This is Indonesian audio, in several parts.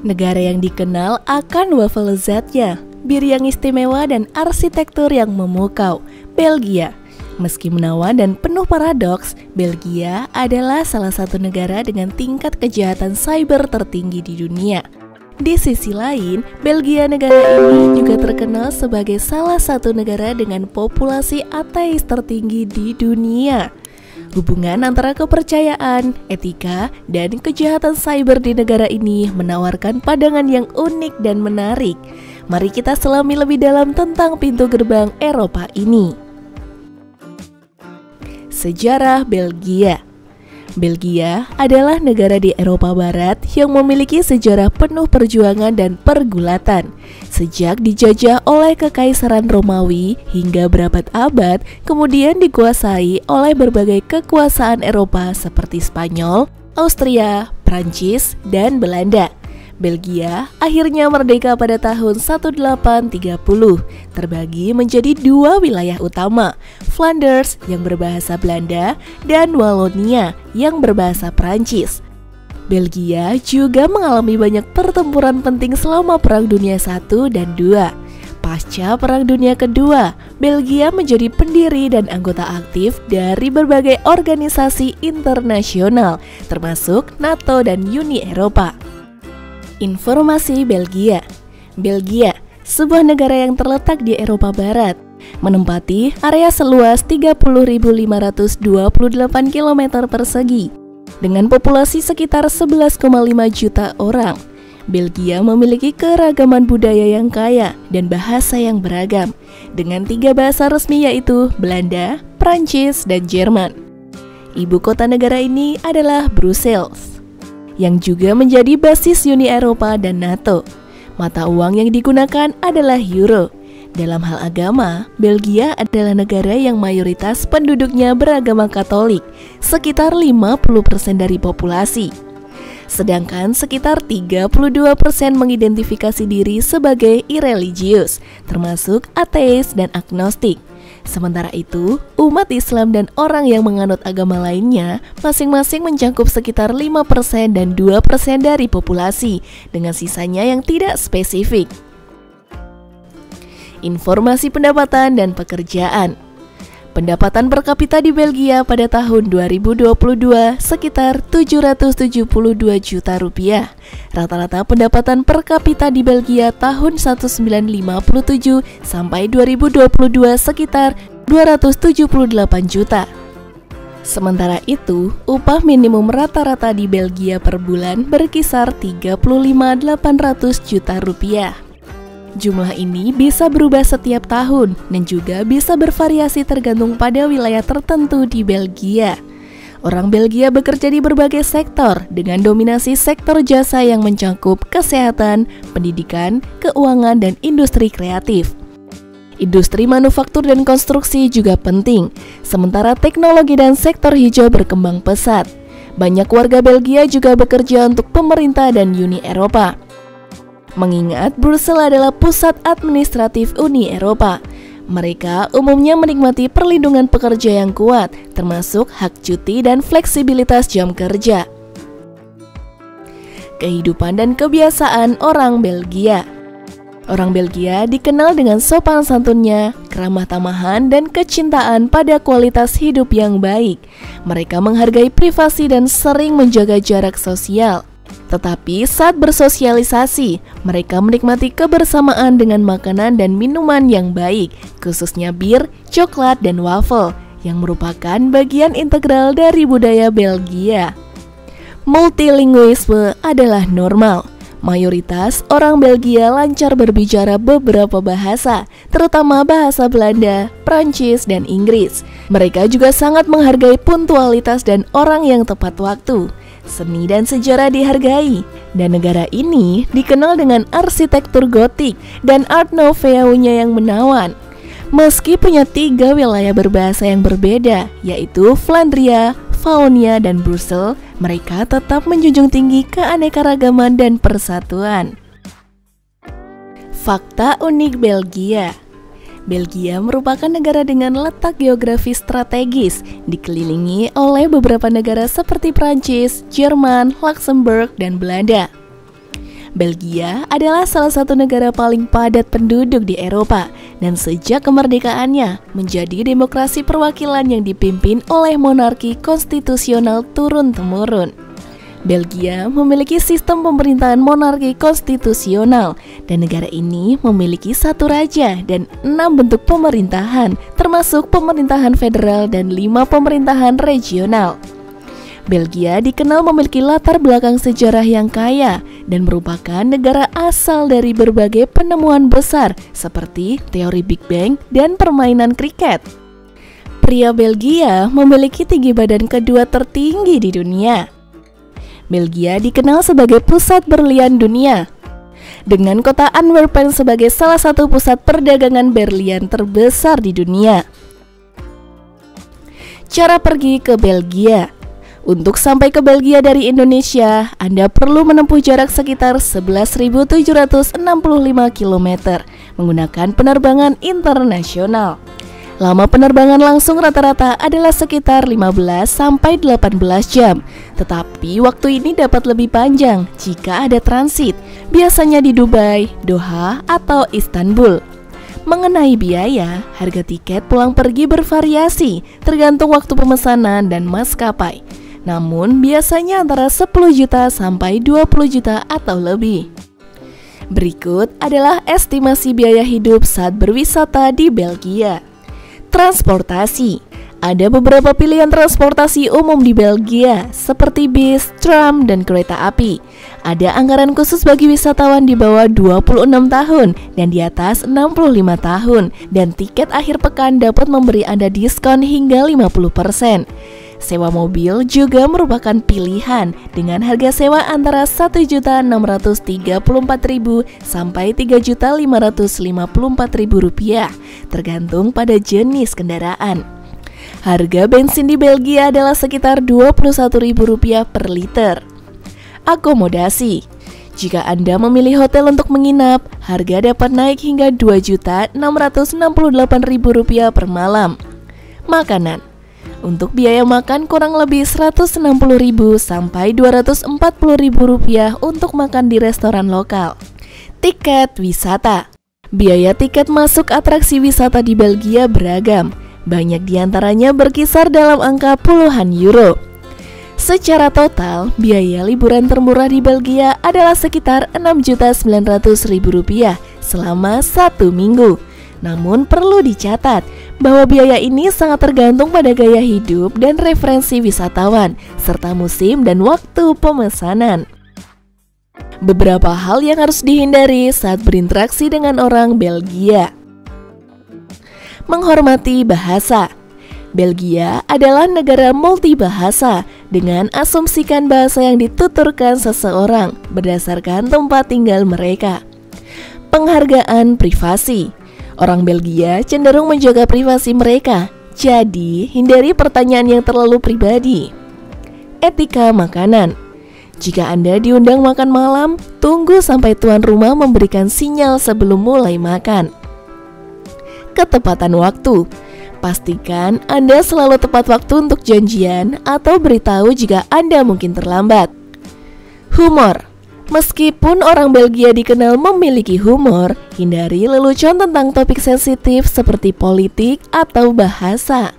Negara yang dikenal akan waffle lezatnya, bir yang istimewa dan arsitektur yang memukau, Belgia. Meski menawan dan penuh paradoks, Belgia adalah salah satu negara dengan tingkat kejahatan cyber tertinggi di dunia. Di sisi lain, Belgia negara ini juga terkenal sebagai salah satu negara dengan populasi ateis tertinggi di dunia. Hubungan antara kepercayaan, etika, dan kejahatan cyber di negara ini menawarkan pandangan yang unik dan menarik. Mari kita selami lebih dalam tentang pintu gerbang Eropa ini. Sejarah Belgia. Belgia adalah negara di Eropa Barat yang memiliki sejarah penuh perjuangan dan pergulatan. Sejak dijajah oleh Kekaisaran Romawi hingga berabad-abad, kemudian dikuasai oleh berbagai kekuasaan Eropa seperti Spanyol, Austria, Prancis, dan Belanda. Belgia akhirnya merdeka pada tahun 1830, terbagi menjadi dua wilayah utama, Flanders yang berbahasa Belanda dan Wallonia yang berbahasa Prancis. Belgia juga mengalami banyak pertempuran penting selama Perang Dunia I dan II. Pasca Perang Dunia Kedua, Belgia menjadi pendiri dan anggota aktif dari berbagai organisasi internasional, termasuk NATO dan Uni Eropa. Informasi Belgia. Belgia, sebuah negara yang terletak di Eropa Barat, menempati area seluas 30.528 km persegi dengan populasi sekitar 11,5 juta orang. Belgia memiliki keragaman budaya yang kaya dan bahasa yang beragam, dengan 3 bahasa resmi yaitu Belanda, Prancis, dan Jerman. Ibu kota negara ini adalah Brussels, yang juga menjadi basis Uni Eropa dan NATO. Mata uang yang digunakan adalah euro. Dalam hal agama, Belgia adalah negara yang mayoritas penduduknya beragama Katolik, sekitar 50% dari populasi. Sedangkan sekitar 32% mengidentifikasi diri sebagai irreligius, termasuk ateis dan agnostik. Sementara itu, umat Islam dan orang yang menganut agama lainnya masing-masing mencakup sekitar 5% dan 2% dari populasi, dengan sisanya yang tidak spesifik. Informasi pendapatan dan pekerjaan. Pendapatan per kapita di Belgia pada tahun 2022 sekitar 772 juta rupiah. Rata-rata pendapatan per kapita di Belgia tahun 1957 sampai 2022 sekitar 278 juta. Sementara itu, upah minimum rata-rata di Belgia per bulan berkisar 35.800 juta rupiah. Jumlah ini bisa berubah setiap tahun dan juga bisa bervariasi tergantung pada wilayah tertentu di Belgia. Orang Belgia bekerja di berbagai sektor dengan dominasi sektor jasa yang mencakup kesehatan, pendidikan, keuangan, dan industri kreatif. Industri manufaktur dan konstruksi juga penting, sementara teknologi dan sektor hijau berkembang pesat. Banyak warga Belgia juga bekerja untuk pemerintah dan Uni Eropa. Mengingat Brussels adalah pusat administratif Uni Eropa, mereka umumnya menikmati perlindungan pekerja yang kuat, termasuk hak cuti dan fleksibilitas jam kerja. Kehidupan dan kebiasaan orang Belgia. Orang Belgia dikenal dengan sopan santunnya, keramah tamahan, dan kecintaan pada kualitas hidup yang baik. Mereka menghargai privasi dan sering menjaga jarak sosial. Tetapi saat bersosialisasi, mereka menikmati kebersamaan dengan makanan dan minuman yang baik, khususnya bir, coklat, dan waffle, yang merupakan bagian integral dari budaya Belgia. Multilinguisme adalah normal. Mayoritas orang Belgia lancar berbicara beberapa bahasa, terutama bahasa Belanda, Prancis, dan Inggris. Mereka juga sangat menghargai puntualitas dan orang yang tepat waktu. Seni dan sejarah dihargai, dan negara ini dikenal dengan arsitektur gotik dan art nouveau-nya yang menawan. Meski punya 3 wilayah berbahasa yang berbeda, yaitu Flandria, Wallonia, dan Brussels, mereka tetap menjunjung tinggi keanekaragaman dan persatuan. Fakta unik Belgia. Belgia merupakan negara dengan letak geografis strategis, dikelilingi oleh beberapa negara seperti Prancis, Jerman, Luxembourg, dan Belanda. Belgia adalah salah satu negara paling padat penduduk di Eropa dan sejak kemerdekaannya menjadi demokrasi perwakilan yang dipimpin oleh monarki konstitusional turun-temurun. Belgia memiliki sistem pemerintahan monarki konstitusional dan negara ini memiliki satu raja dan 6 bentuk pemerintahan termasuk pemerintahan federal dan 5 pemerintahan regional. Belgia dikenal memiliki latar belakang sejarah yang kaya dan merupakan negara asal dari berbagai penemuan besar seperti teori Big Bang dan permainan kriket. Pria Belgia memiliki tinggi badan kedua tertinggi di dunia. Belgia dikenal sebagai pusat berlian dunia, dengan kota Antwerpen sebagai salah satu pusat perdagangan berlian terbesar di dunia. Cara pergi ke Belgia. Untuk sampai ke Belgia dari Indonesia, Anda perlu menempuh jarak sekitar 11.765 km menggunakan penerbangan internasional. Lama penerbangan langsung rata-rata adalah sekitar 15 sampai 18 jam, tetapi waktu ini dapat lebih panjang jika ada transit, biasanya di Dubai, Doha, atau Istanbul. Mengenai biaya, harga tiket pulang pergi bervariasi tergantung waktu pemesanan dan maskapai. Namun biasanya antara 10 juta sampai 20 juta atau lebih. Berikut adalah estimasi biaya hidup saat berwisata di Belgia. Transportasi. Ada beberapa pilihan transportasi umum di Belgia seperti bis, tram, dan kereta api. Ada anggaran khusus bagi wisatawan di bawah 26 tahun dan di atas 65 tahun, dan tiket akhir pekan dapat memberi Anda diskon hingga 50%. Sewa mobil juga merupakan pilihan dengan harga sewa antara Rp1.634.000 sampai Rp3.554.000 tergantung pada jenis kendaraan. Harga bensin di Belgia adalah sekitar Rp21.000 per liter. Akomodasi. Jika Anda memilih hotel untuk menginap, harga dapat naik hingga Rp2.668.000 per malam. Makanan. Untuk biaya makan kurang lebih Rp160.000 sampai Rp240.000 untuk makan di restoran lokal. Tiket wisata. Biaya tiket masuk atraksi wisata di Belgia beragam. Banyak diantaranya berkisar dalam angka puluhan euro. Secara total, biaya liburan termurah di Belgia adalah sekitar Rp6.900.000 selama 1 minggu. Namun perlu dicatat bahwa biaya ini sangat tergantung pada gaya hidup dan referensi wisatawan, serta musim dan waktu pemesanan. Beberapa hal yang harus dihindari saat berinteraksi dengan orang Belgia. Menghormati bahasa. Belgia adalah negara multibahasa dengan asumsikan bahasa yang dituturkan seseorang berdasarkan tempat tinggal mereka. Penghargaan privasi. Orang Belgia cenderung menjaga privasi mereka, jadi hindari pertanyaan yang terlalu pribadi. Etika makanan. Jika Anda diundang makan malam, tunggu sampai tuan rumah memberikan sinyal sebelum mulai makan. Ketepatan waktu. Pastikan Anda selalu tepat waktu untuk janjian atau beritahu jika Anda mungkin terlambat. Humor. Meskipun orang Belgia dikenal memiliki humor, hindari lelucon tentang topik sensitif seperti politik atau bahasa.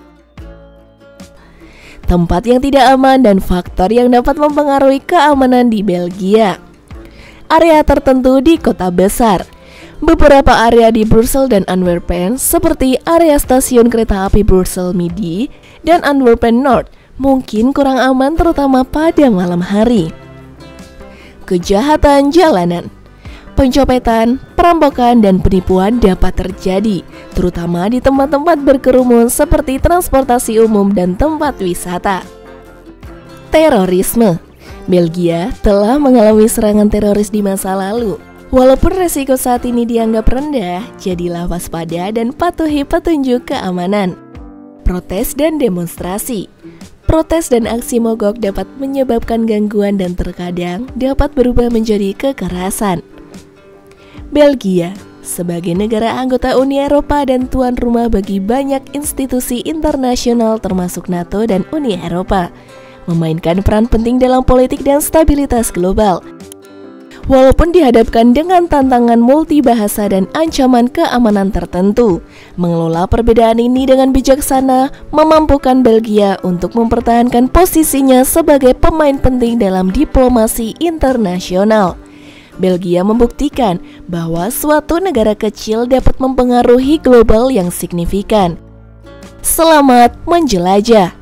Tempat yang tidak aman dan faktor yang dapat mempengaruhi keamanan di Belgia. Area tertentu di kota besar. Beberapa area di Brussels dan Antwerpen seperti area stasiun kereta api Brussels Midi dan Antwerpen North mungkin kurang aman terutama pada malam hari. Kejahatan jalanan. Pencopetan, perampokan, dan penipuan dapat terjadi, terutama di tempat-tempat berkerumun seperti transportasi umum dan tempat wisata. Terorisme. Belgia telah mengalami serangan teroris di masa lalu. Walaupun resiko saat ini dianggap rendah, jadilah waspada dan patuhi petunjuk keamanan. Protes dan demonstrasi. Protes dan aksi mogok dapat menyebabkan gangguan dan terkadang dapat berubah menjadi kekerasan. Belgia sebagai negara anggota Uni Eropa dan tuan rumah bagi banyak institusi internasional termasuk NATO dan Uni Eropa, memainkan peran penting dalam politik dan stabilitas global. Walaupun dihadapkan dengan tantangan multibahasa dan ancaman keamanan tertentu, mengelola perbedaan ini dengan bijaksana memampukan Belgia untuk mempertahankan posisinya sebagai pemain penting dalam diplomasi internasional. Belgia membuktikan bahwa suatu negara kecil dapat mempengaruhi global yang signifikan. Selamat menjelajah!